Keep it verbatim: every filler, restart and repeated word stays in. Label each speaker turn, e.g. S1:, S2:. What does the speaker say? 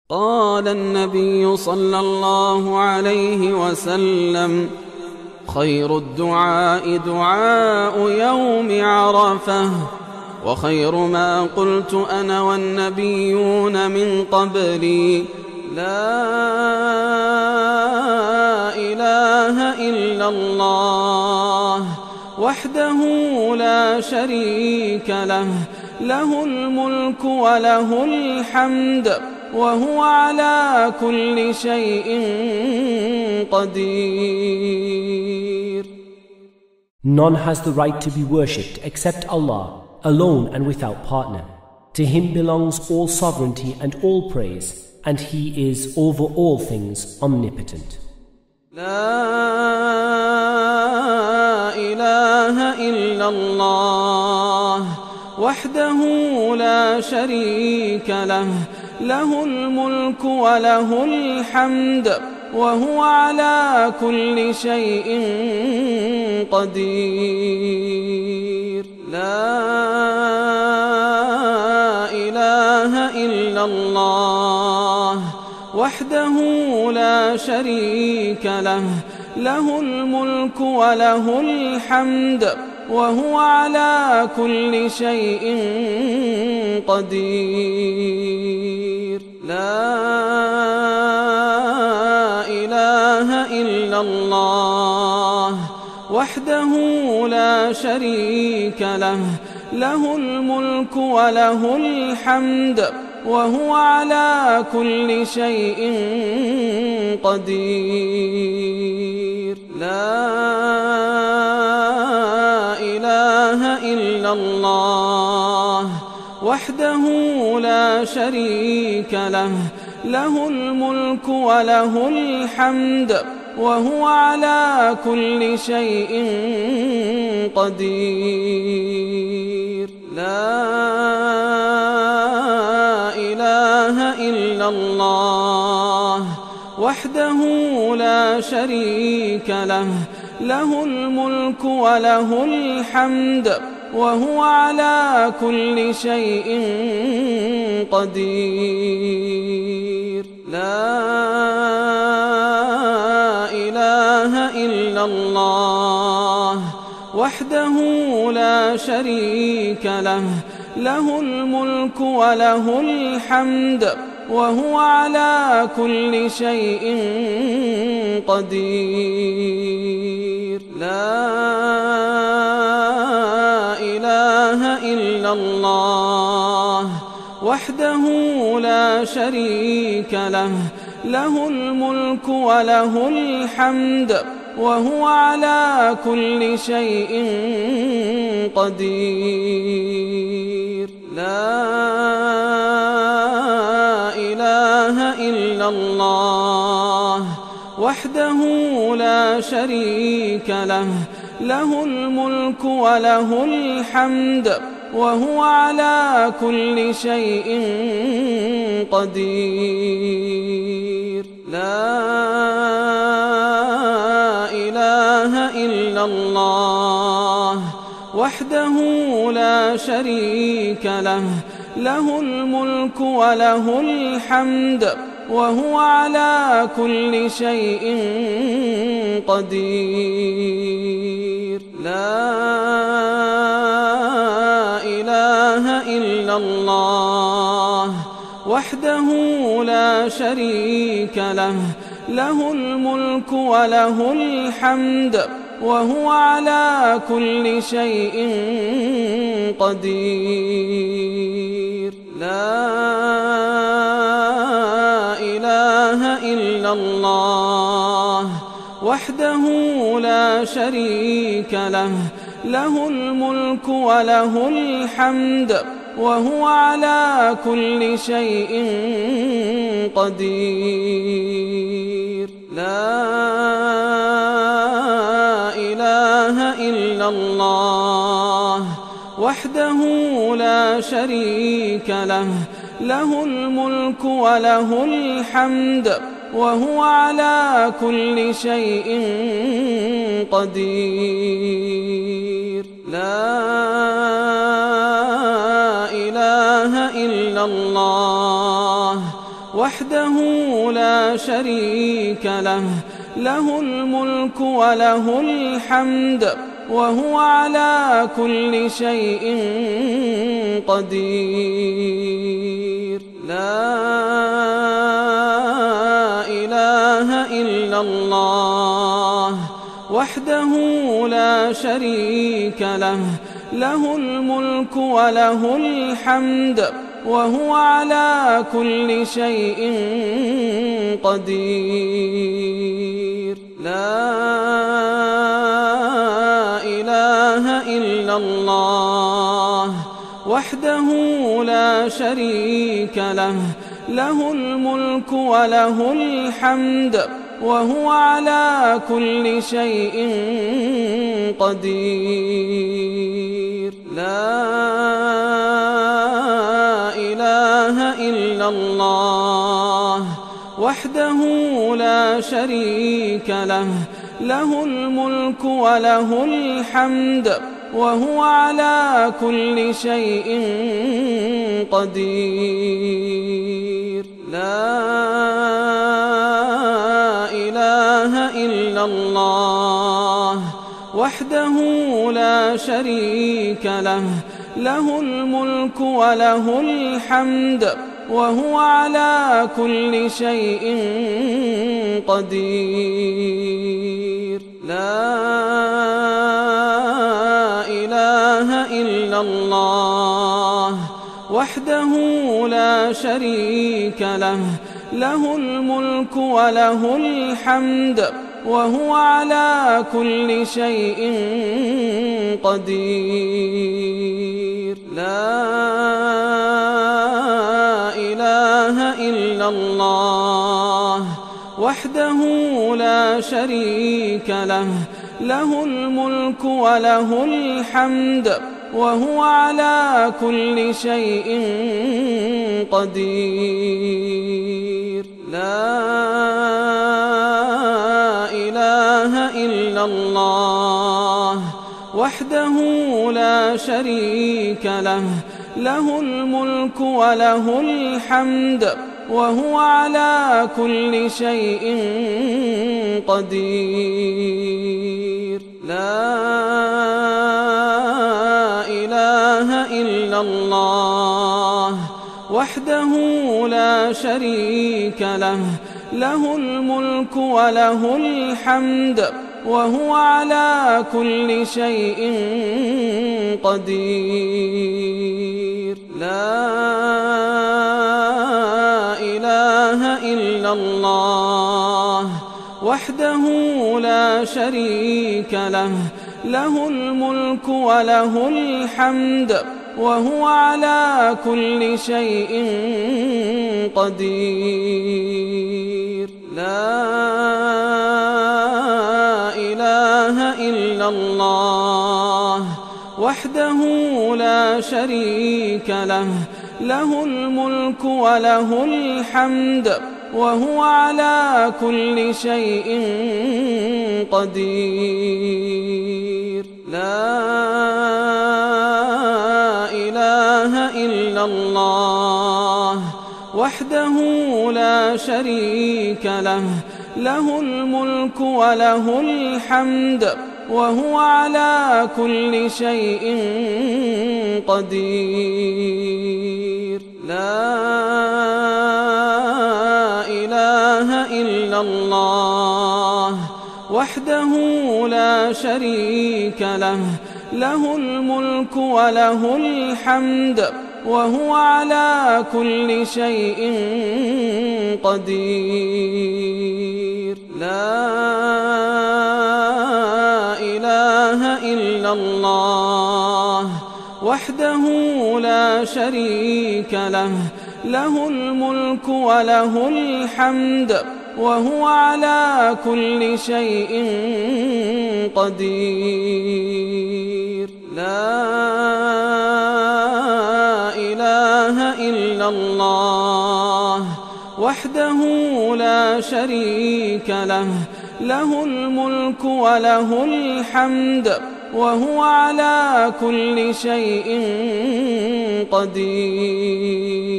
S1: قال النبي صلى الله عليه وسلم: خير الدعاء دعاء يوم عرفة، وخير ما قلت أنا والنبيون من قبلي: لا إله إلا الله وحده لا شريك له، له الملك وله الحمد وهو على كل شيء قدير.
S2: None has the right to be worshipped except Allah, alone and without partner. To Him belongs all sovereignty and all praise, and He is over all things omnipotent.
S1: لا إله إلا الله وحده لا شريك له، له الملك وله الحمد وهو على كل شيء قدير. لا إله إلا الله وحده لا شريك له، له الملك وله الحمد وهو على كل شيء قدير. لا إله إلا الله وحده لا شريك له، له الملك وله الحمد وهو على كل شيء قدير. لا إله إلا الله وحده لا شريك له، له الملك وله الحمد وهو على كل شيء قدير. لا إله إلا الله وحده لا شريك له، له الملك وله الحمد وهو على كل شيء قدير. لا إله إلا الله وحده لا شريك له، له الملك وله الحمد وهو على كل شيء قدير. لا إله إلا الله وحده لا شريك له، له الملك وله الحمد وهو على كل شيء قدير. لا إله إلا الله وحده لا شريك له، له الملك وله الحمد وهو على كل شيء قدير. لا إله إلا الله وحده لا شريك له، له الملك وله الحمد وهو على كل شيء قدير. لا إله إلا الله وحده لا شريك له، له الملك وله الحمد وهو على كل شيء قدير. لا إله إلا الله وحده لا شريك له، له الملك وله الحمد وهو على كل شيء قدير. لا إله إلا الله وحده لا شريك له، له الملك وله الحمد وهو على كل شيء قدير. لا إله إلا الله وحده لا شريك له، له الملك وله الحمد وهو على كل شيء قدير. لا إله إلا الله وحده لا شريك له، له الملك وله الحمد وهو على كل شيء قدير. لا إله إلا الله وحده لا شريك له، له الملك وله الحمد وهو على كل شيء قدير. لا إله إلا الله وحده لا شريك له، له الملك وله الحمد وهو على كل شيء قدير. لا إله إلا الله وحده لا شريك له، له الملك وله الحمد وهو على كل شيء قدير. لا إله إلا الله وحده لا شريك له، له الملك وله الحمد وهو على كل شيء قدير. لا إله إلا الله وحده لا شريك له، له الملك وله الحمد وهو على كل شيء قدير. لا إله إلا الله وحده لا شريك له، له الملك وله الحمد وهو على كل شيء قدير. لا إله إلا الله وحده لا شريك له، له الملك وله الحمد وهو على كل شيء قدير. لا إله إلا الله وحده لا شريك له، له الملك وله الحمد وهو على كل شيء قدير. لا إله إلا الله وحده لا شريك له، له الملك وله الحمد وهو على كل شيء قدير. لا إله إلا الله وحده لا شريك له، له الملك وله الحمد وهو على كل شيء قدير. لا إله إلا الله وحده لا شريك له، له الملك وله الحمد وهو على كل شيء قدير. لا إله إلا الله وحده لا شريك له، له الملك وله الحمد وهو على كل شيء قدير. لا إله إلا الله وحده لا شريك له، له الملك وله الحمد وهو على كل شيء قدير.